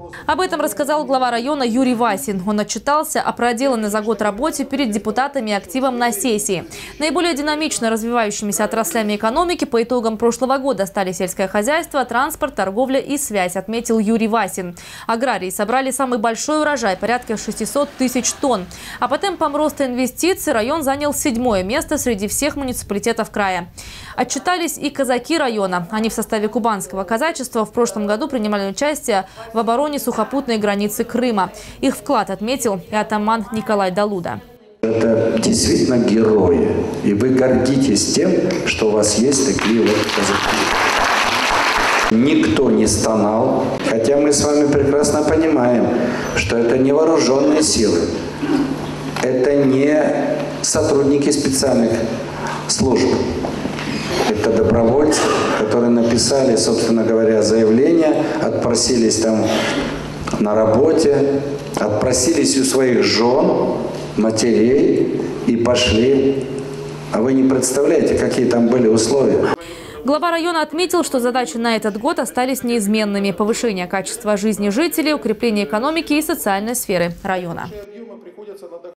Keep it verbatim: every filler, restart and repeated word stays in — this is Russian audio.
Об этом рассказал глава района Юрий Васин. Он отчитался о проделанной за год работе перед депутатами и активом на сессии. Наиболее динамично развивающимися отраслями экономики по итогам прошлого года стали сельское хозяйство, транспорт, торговля и связь, отметил Юрий Васин. Аграрии собрали самый большой урожай – порядка шестисот тысяч тонн. А по темпам роста инвестиций район занял седьмое место среди всех муниципалитетов края. Отчитались и казаки района. Они в составе кубанского казачества в прошлом году принимали участие в обороне сухопутной границы Крыма. Их вклад отметил и атаман Николай Далуда. Это действительно герои. И вы гордитесь тем, что у вас есть такие вот казаки. Никто не стонал, хотя мы с вами прекрасно понимаем, что это не вооруженные силы. Это не сотрудники специальных служб. Это добровольцы, которые написали, собственно говоря, заявление, отпросились там на работе, отпросились у своих жен, матерей и пошли. А вы не представляете, какие там были условия. Глава района отметил, что задачи на этот год остались неизменными: повышение качества жизни жителей, укрепление экономики и социальной сферы района.